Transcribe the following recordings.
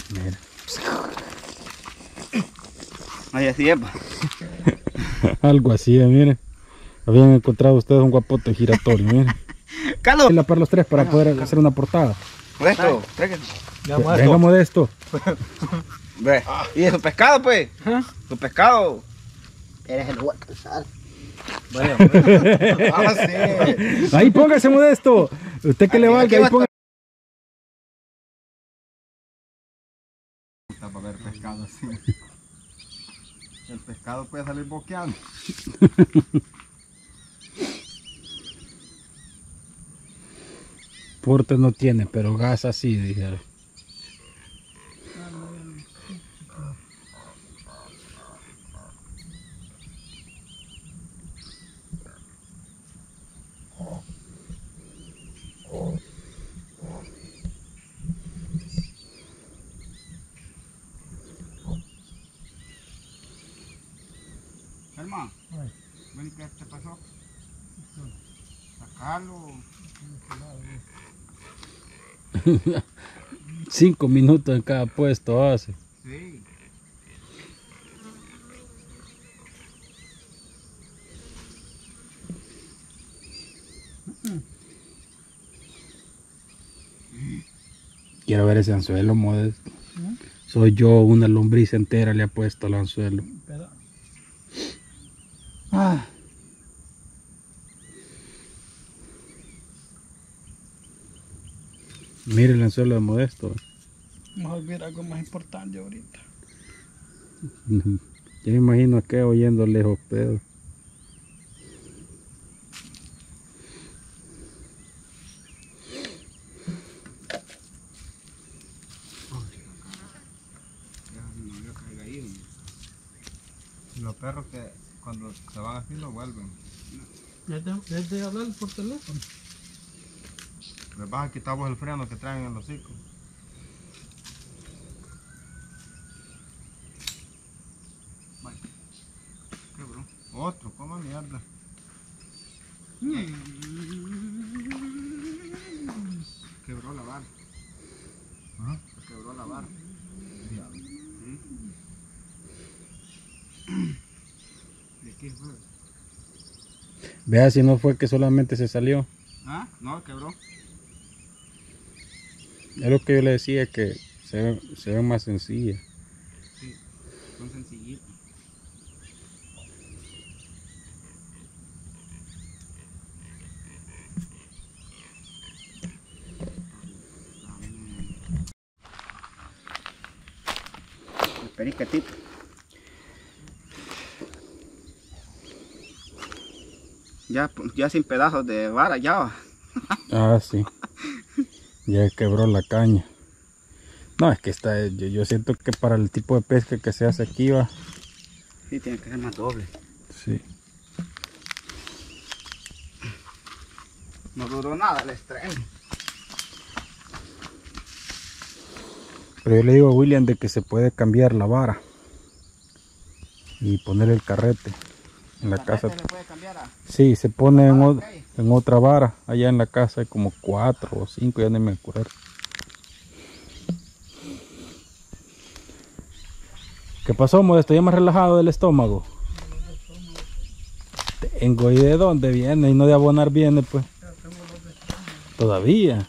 Mira. Ahí así es, pa. Algo así, miren. Habían encontrado ustedes un guapote giratorio, miren. ¡Carlos! Y la para los tres para poder hacer una portada. Esto, tráigalo. Venga, Modesto. Ve. ¿Y es su pescado, pues? ¿Ah? Su pescado. Eres el hueco, ¿sabes? Vaya. Ah, sí. Ahí póngase, Modesto. Usted que le valga, ahí póngase. Para ver pescado así. El pescado puede salir boqueando. Porte no tiene, pero gas así, dijeron. Hermano, ven, ¿qué te pasó? Sacarlo. 5 minutos en cada puesto hace. Sí. Quiero ver ese anzuelo, Modesto. Soy yo, una lombriz entera le ha puesto al anzuelo. Ah. Mire el anzuelo de Modesto. Mejor ver algo más importante ahorita. Yo me imagino que oyendo lejos pedo. Y los perros que cuando se van así no vuelven. Desde hablar por teléfono. Les vas a quitar vos el freno que traen en los hocicos. Quebró. Otro, coma mierda. Quebró la vara. Ajá. Se quebró la vara. ¿De qué fue? Vea si no fue que solamente se salió. Ah, no, quebró. Es lo que yo le decía, que se ven más sencillas. Sí, son sencillitos. El periquetito. Ya sin pedazos de vara, ya va. Ah, sí. Ya quebró la caña. No, es que está, yo siento que para el tipo de pesca que se hace aquí va. Sí, tiene que ser más doble. Sí. No duró nada el estreno. Pero yo le digo a William de que se puede cambiar la vara y poner el carrete en la casa. ¿Se le puede cambiar a...? Sí, se pone ¿Vara qué? en otra vara. Allá en la casa hay como 4 o 5, ya no me acuerdo. ¿Qué pasó, Modesto? ¿Ya más relajado del estómago? Tengo, ¿y de dónde viene? Y no de abonar viene, pues. Todavía.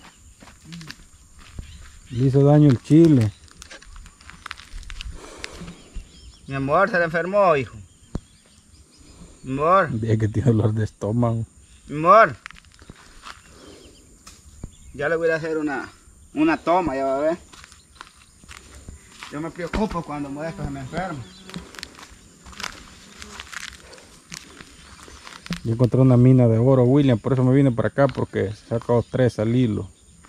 Le hizo daño el chile. Mi amor, se le enfermó, hijo. Mi amor, Día que tiene dolor de estómago. mi amor. Ya le voy a hacer una toma, ya va a ver. Yo me preocupo cuando Modesto se me enferma. Yo encontré una mina de oro, William, por eso me vine para acá, porque he sacado 3 al hilo.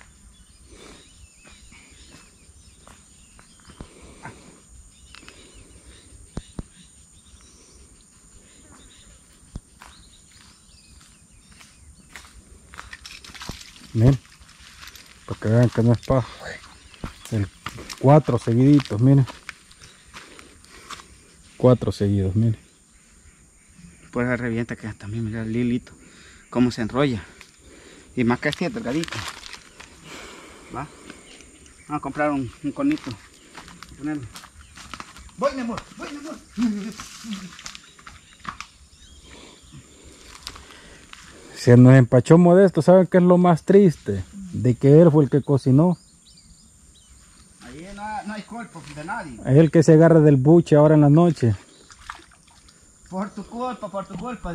Miren, para que vean que no es paja. 4 seguiditos, miren. 4 seguidos, miren. Pues se revienta que también, mira el hilito, cómo se enrolla. Y más que así es delgadito. Va. Vamos a comprar un conito ponerlo. Voy, mi amor, voy, mi amor. Se nos empachó Modesto, ¿saben qué es lo más triste? De que él fue el que cocinó. Ahí no hay culpa de nadie. Es el que se agarra del buche ahora en la noche. Por tu culpa, por tu culpa.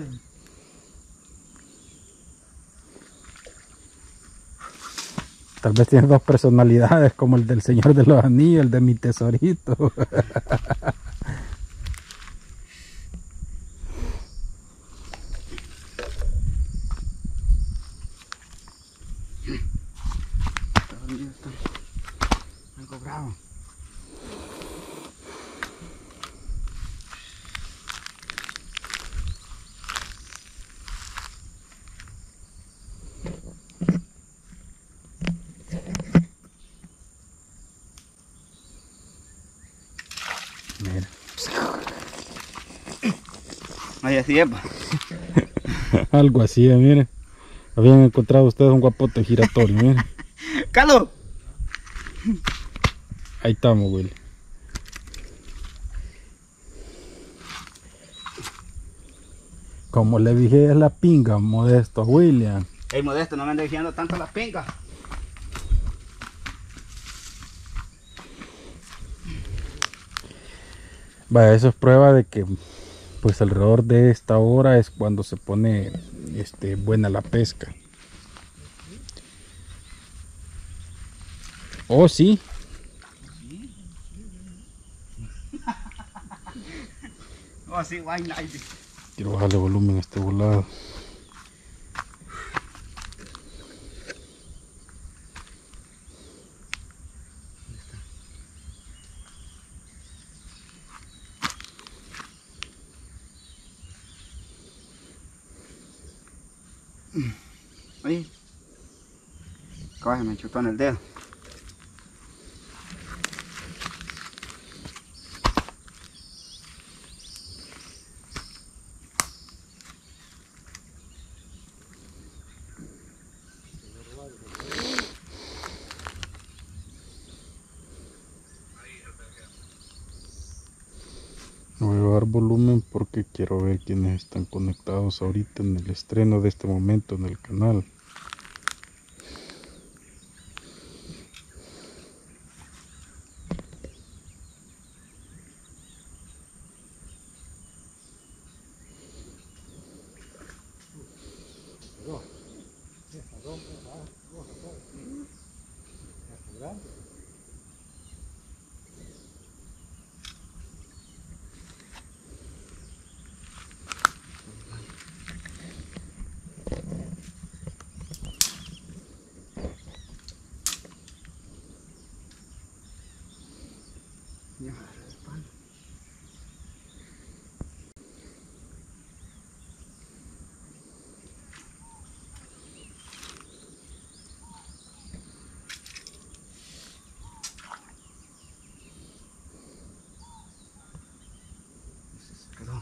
Tal vez tiene dos personalidades, como el del Señor de los Anillos, el de mi tesorito. Algo bravo. Mira. Ahí así es, pa. Algo así, miren. Habían encontrado ustedes un guapote giratorio, miren. ¡Carlos! Ahí estamos, Willy. Como le dije, es la pinga, Modesto, William. Ey, Modesto, no me andes diciendo tanto las pingas. Vaya, eso es prueba de que pues alrededor de esta hora es cuando se pone buena la pesca. Oh, sí. Oh, sí, why night. Quiero bajarle volumen a este volado. Oye, coge, me chutó en el dedo. No voy a bajar volumen porque quiero ver quiénes están conectados ahorita en el estreno de este momento en el canal. Quedó.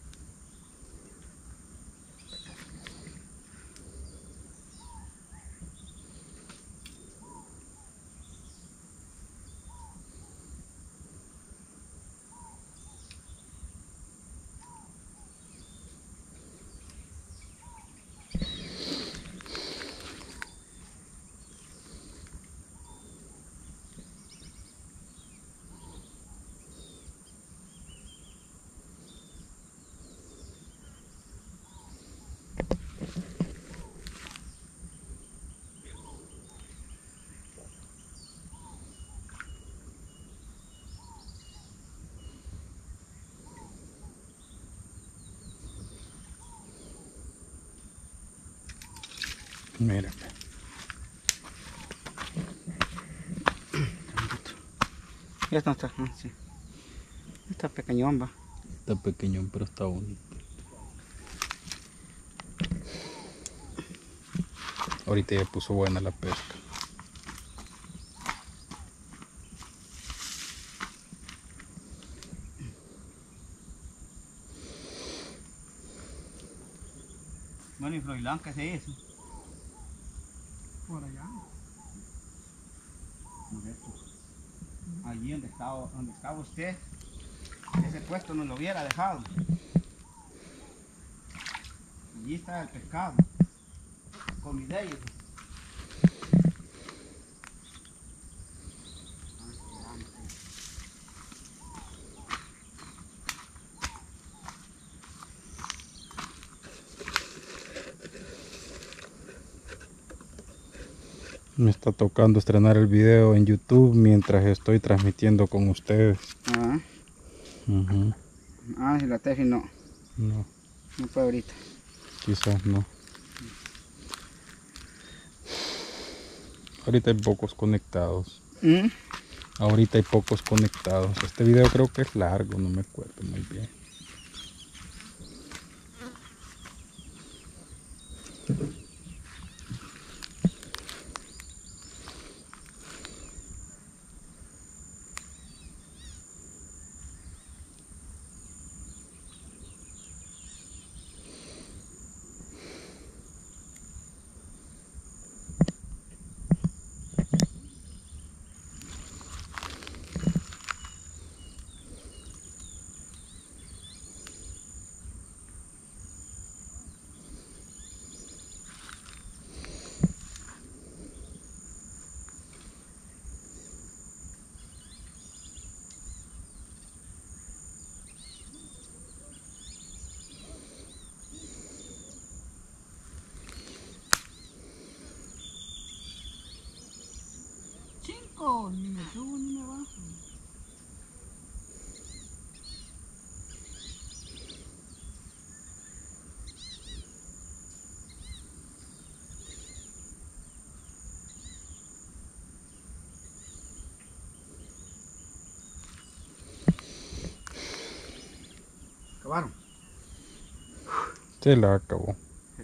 Mira. Ya está, sí. Está pequeñón, va. Está pequeño, pero está bonito. Ahorita ya puso buena la pesca. Bueno, y Froilán, ¿qué se hizo? Por allá. Modesto. allí donde estaba usted, ese puesto no lo hubiera dejado. Allí está el pescado, con mi dedo. Me está tocando estrenar el video en YouTube mientras estoy transmitiendo con ustedes. Ah, Ujú. si la Tefi no No, puede ahorita. quizás no. Ahorita hay pocos conectados. Ahorita hay pocos conectados. Este video creo que es largo, no me acuerdo muy bien. Ni me subo ni me bajo. ¿Acabaron? Se la acabó.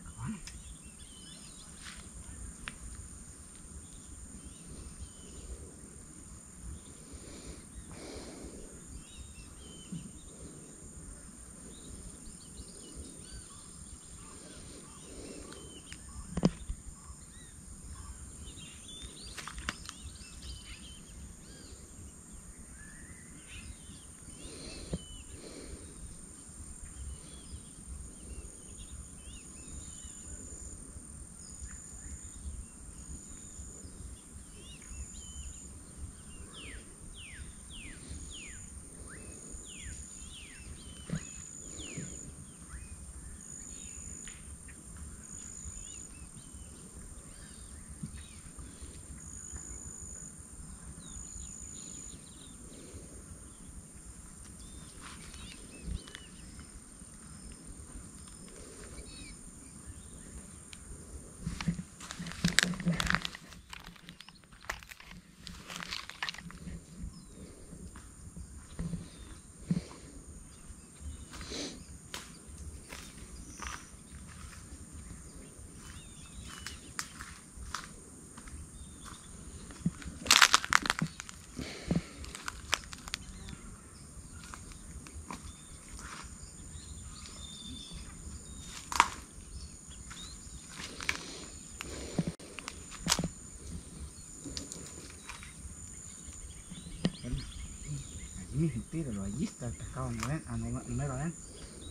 Allí, tíralo, allí está el pescado número adentro.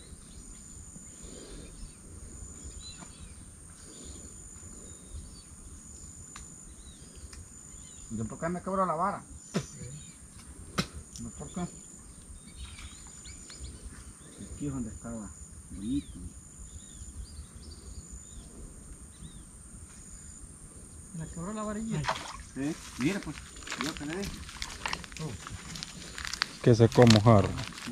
¿Yo por qué me quebró la vara? ¿No por qué? Aquí es donde estaba. Bonito. Me quebró la varilla. Sí, mire pues, yo que le dije. Que se mojaron.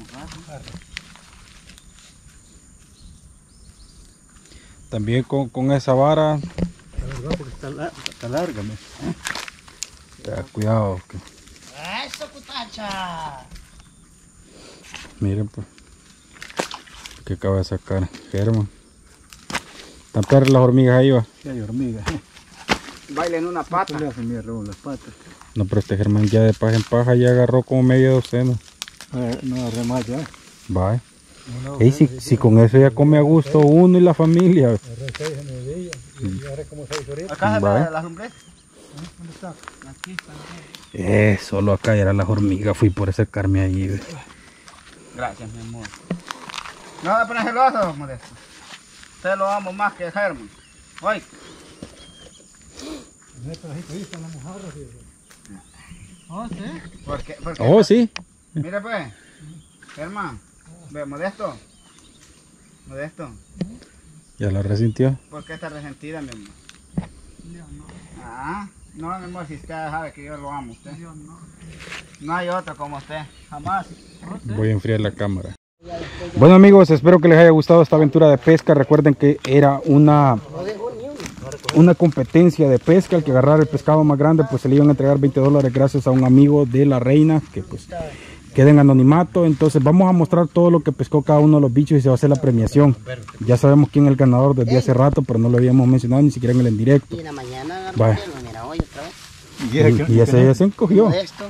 También con esa vara. Está larga, ¿no? Cuidado. ¡Eso, cutacha! Miren pues. Que acaba de sacar Germán. Están perras las hormigas ahí, va. Sí, hay hormigas. Baila en una pata. Le hacen mierda con las patas. No, pero este Germán ya de paja en paja ya agarró como media docena. No, remate, ¿eh? Va. Ey, si con eso ya come a gusto uno y la familia. Acá Vale. las lumbres. ¿Dónde está? Aquí está. Solo acá era las hormigas, fui por acercarme ahí. Ve. Gracias, mi amor. No, apenas el oso, Modesto. Usted lo amo más que Germán. Oye. En este pedacito ahí están las mojarras. ¿Oh, sí? ¿Por qué? Oh, sí. Mira pues, Germán, ve, Modesto. Modesto, Ya lo resintió. ¿por qué está resentida, mi amor? Yo no. Ah, no, mi amor, si usted sabe que yo lo amo, usted. Yo no. No hay otro como usted, jamás. ¿Oh, sí? Voy a enfriar la cámara. Bueno amigos, espero que les haya gustado esta aventura de pesca. Recuerden que era una competencia de pesca. El que agarrara el pescado más grande pues se le iban a entregar $20 gracias a un amigo de la reina que pues queda en anonimato. Entonces vamos a mostrar todo lo que pescó cada uno de los bichos y se va a hacer la premiación. Ya sabemos quién es el ganador desde hace rato, pero no lo habíamos mencionado ni siquiera en el en directo. Y en la mañana Vaya. mira, hoy otra vez. Y ese ya se encogió. Esto.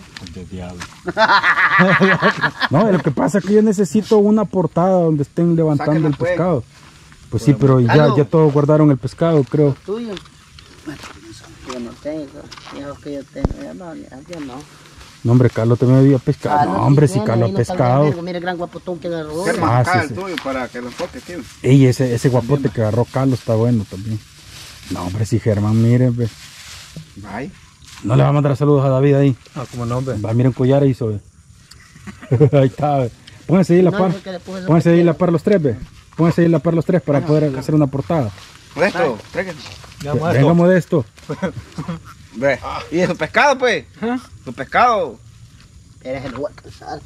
No, lo que pasa es que yo necesito una portada donde estén levantando Sáquenla, el pues. pescado. Pues sí, pero ya todos guardaron el pescado, creo. Tuyo. Yo no tengo. Hijos que yo tengo. Yo no. No, hombre, Carlos también había pescado. Ah, No, hombre, si bueno, Carlos ahí ha no está el pescado. vergo. Mira el gran guapotón que agarró. Germán, Ah, acá sí, el sí. tuyo para que lo enfoque, tío. Ey, ese guapote que agarró Carlos está bueno también. No, hombre, si Germán, miren, ve. Bye. No le va a mandar saludos a David ahí. Ah, como no, hombre. Va, miren collar ahí, ve. Ahí está, ve. Pónganse ahí la No, par. porque le puse esa Pónganse ahí pequeña. la par los tres, ve. Pónganse ahí la par los tres para poder hacer una portada. Modesto, tráigale. Venga, Modesto. Ve. ¿Y su pescado, pues? Su pescado. Eres el hueco, ¿sabes?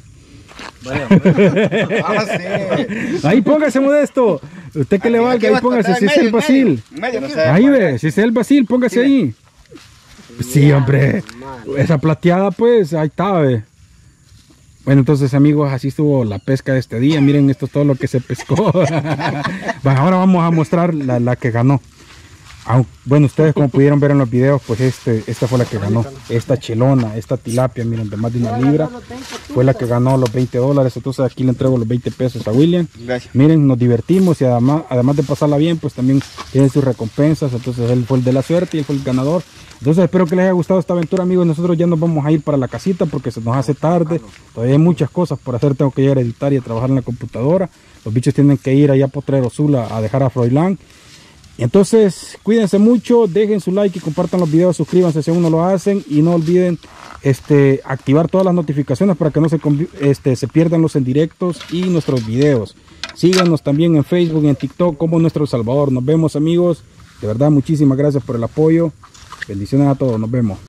Ah, sí. Ahí póngase, Modesto. Usted que le valga, ahí póngase. Si es el Basil. Medio, Ahí ve, si es el Basil, póngase ahí. Sí, hombre. Esa plateada, pues, ahí está, ve. Bueno, entonces, amigos, así estuvo la pesca de este día. Miren, esto es todo lo que se pescó. Bueno, ahora vamos a mostrar la que ganó. Bueno, ustedes como pudieron ver en los videos, pues esta fue la que ganó. Esta chelona, esta tilapia, miren, de más de 1 libra, fue la que ganó los $20. Entonces aquí le entrego los 20 pesos a William. Gracias. Miren, nos divertimos y además de pasarla bien, pues también tienen sus recompensas. Entonces él fue el de la suerte y él fue el ganador. Entonces espero que les haya gustado esta aventura, amigos. Nosotros ya nos vamos a ir para la casita porque se nos hace tarde. Todavía hay muchas cosas por hacer. Tengo que llegar a editar y a trabajar en la computadora. Los bichos tienen que ir allá a Potrero Sula a dejar a Froilán. Entonces, cuídense mucho, dejen su like y compartan los videos, suscríbanse si aún no lo hacen y no olviden activar todas las notificaciones para que no se pierdan los en directos y nuestros videos. Síganos también en Facebook y en TikTok como Nuestro Salvador. Nos vemos, amigos. De verdad, muchísimas gracias por el apoyo. Bendiciones a todos, nos vemos.